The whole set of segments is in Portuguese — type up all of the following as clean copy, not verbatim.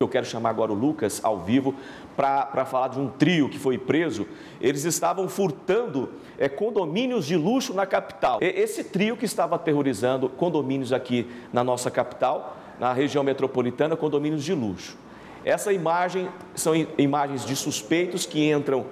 Eu quero chamar agora o Lucas ao vivo para falar de um trio que foi preso. Eles estavam furtando condomínios de luxo na capital. Esse trio que estava aterrorizando condomínios aqui na nossa capital, na região metropolitana, condomínios de luxo. Essa imagem são imagens de suspeitos que entram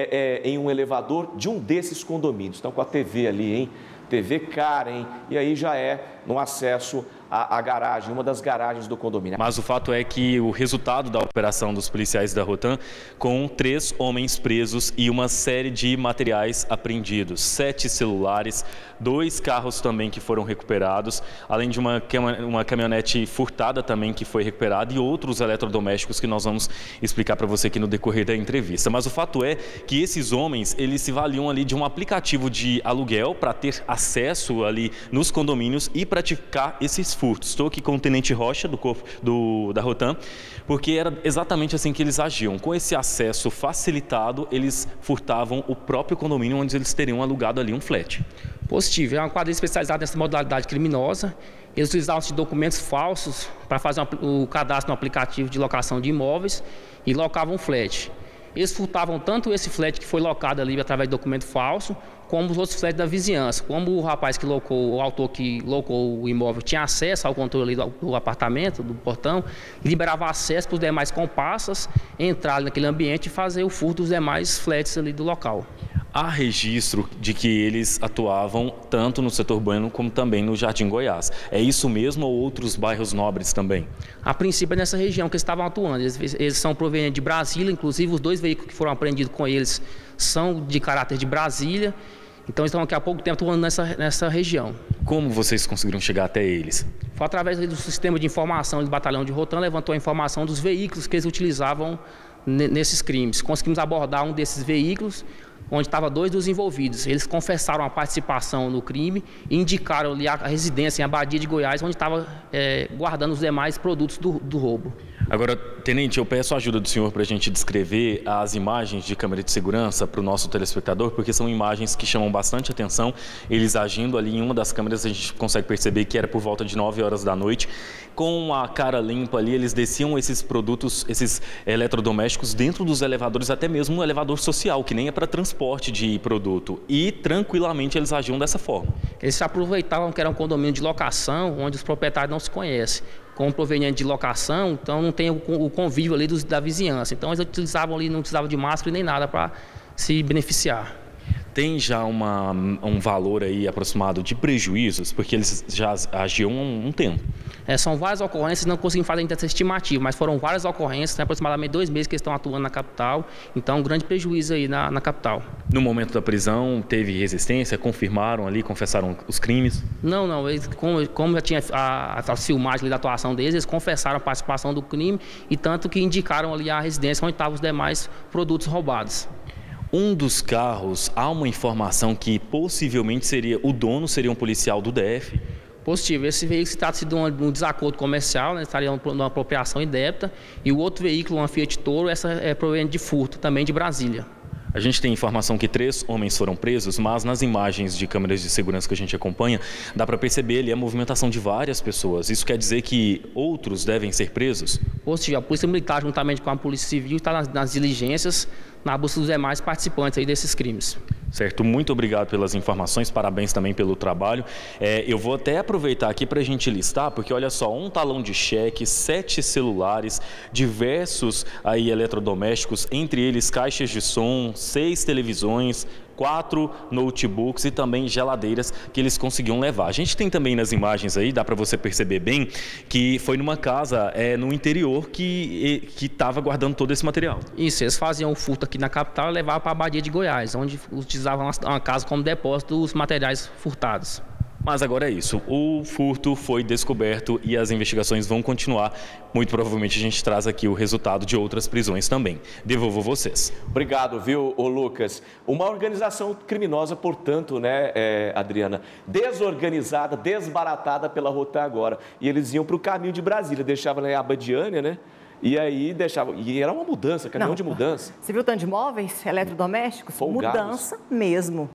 em um elevador de um desses condomínios. Estão com a TV ali, hein? TV cara, hein? E aí já no acesso à garagem, uma das garagens do condomínio. Mas o fato é que o resultado da operação dos policiais da Rotam, com 3 homens presos e uma série de materiais apreendidos, 7 celulares, 2 carros também que foram recuperados, além de uma caminhonete furtada também que foi recuperada e outros eletrodomésticos que nós vamos explicar para você aqui no decorrer da entrevista. Mas o fato é que esses homens, eles se valiam ali de um aplicativo de aluguel para ter acesso ali nos condomínios e praticar esses furtos. Estou aqui com o Tenente Rocha, do corpo da Rotam, porque era exatamente assim que eles agiam. Com esse acesso facilitado, eles furtavam o próprio condomínio onde eles teriam alugado ali um flat. Positivo, é uma quadrilha especializada nessa modalidade criminosa. Eles utilizavam documentos falsos para fazer o cadastro no aplicativo de locação de imóveis e locavam um flat. Eles furtavam tanto esse flat que foi locado ali através de documento falso, como os outros flats da vizinhança. Como o rapaz que locou, o autor que locou o imóvel tinha acesso ao controle do apartamento, do portão, liberava acesso para os demais comparsas entrar naquele ambiente e fazer o furto dos demais flats ali do local. Há registro de que eles atuavam tanto no setor urbano como também no Jardim Goiás. É isso mesmo ou outros bairros nobres também? A princípio é nessa região que eles estavam atuando. Eles são provenientes de Brasília, inclusive os 2 veículos que foram apreendidos com eles são de caráter de Brasília. Então eles estão aqui há pouco tempo atuando nessa região. Como vocês conseguiram chegar até eles? Foi através do sistema de informação do batalhão de Rotam, levantou a informação dos veículos que eles utilizavam nesses crimes. Conseguimos abordar um desses veículos, onde estavam 2 dos envolvidos. Eles confessaram a participação no crime e indicaram ali a residência em Abadia de Goiás, onde estava guardando os demais produtos do roubo. Agora, Tenente, eu peço a ajuda do senhor para a gente descrever as imagens de câmera de segurança para o nosso telespectador, porque são imagens que chamam bastante atenção. Eles agindo ali em uma das câmeras, a gente consegue perceber que era por volta de 9 horas da noite. Com a cara limpa ali, eles desciam esses produtos, esses eletrodomésticos dentro dos elevadores, até mesmo um elevador social, que nem é para transporte de produto. E tranquilamente eles agiam dessa forma. Eles se aproveitavam que era um condomínio de locação, onde os proprietários não se conhecem. Como proveniente de locação, então não tem o convívio ali da vizinhança. Então eles utilizavam ali, não precisavam de máscara nem nada para se beneficiar. Tem já um valor aí aproximado de prejuízos, porque eles já agiam há um tempo. São várias ocorrências, não conseguimos fazer essa estimativa, mas foram várias ocorrências, tem aproximadamente 2 meses que eles estão atuando na capital, então um grande prejuízo aí na capital. No momento da prisão, teve resistência? Confirmaram ali, confessaram os crimes? Não, eles, como já tinha a filmagem da atuação deles, eles confessaram a participação do crime e tanto que indicaram ali a residência onde estavam os demais produtos roubados. Um dos carros, há uma informação que possivelmente o dono seria um policial do DF? Positivo. Esse veículo se trata de um desacordo comercial, estaria numa apropriação indébita, e o outro veículo, uma Fiat Toro, essa é proveniente de furto, também de Brasília. A gente tem informação que 3 homens foram presos, mas nas imagens de câmeras de segurança que a gente acompanha, dá para perceber ali a movimentação de várias pessoas. Isso quer dizer que outros devem ser presos? Positivo. A Polícia Militar, juntamente com a Polícia Civil, está nas diligências, na busca dos demais participantes aí desses crimes. Certo, muito obrigado pelas informações, parabéns também pelo trabalho. Eu vou até aproveitar aqui para a gente listar, porque olha só, um talão de cheque, 7 celulares, diversos aí eletrodomésticos, entre eles caixas de som, 6 televisões, 4 notebooks e também geladeiras que eles conseguiam levar. A gente tem também nas imagens aí, dá para você perceber bem, que foi numa casa no interior que estava guardando todo esse material. Isso, eles faziam o furto aqui na capital e levavam para a Abadia de Goiás, onde utilizavam uma casa como depósito dos materiais furtados. Mas agora é isso, o furto foi descoberto e as investigações vão continuar. Muito provavelmente a gente traz aqui o resultado de outras prisões também. Devolvo vocês. Obrigado, viu, Lucas? Uma organização criminosa, portanto, né, Adriana? Desorganizada, desbaratada pela Rotam agora. E eles iam para o caminho de Brasília, deixavam em Abadiânia, né? E aí deixavam. E era uma mudança, caminhão de mudança. Você viu o tanto de móveis, eletrodomésticos? Folgados. Mudança mesmo.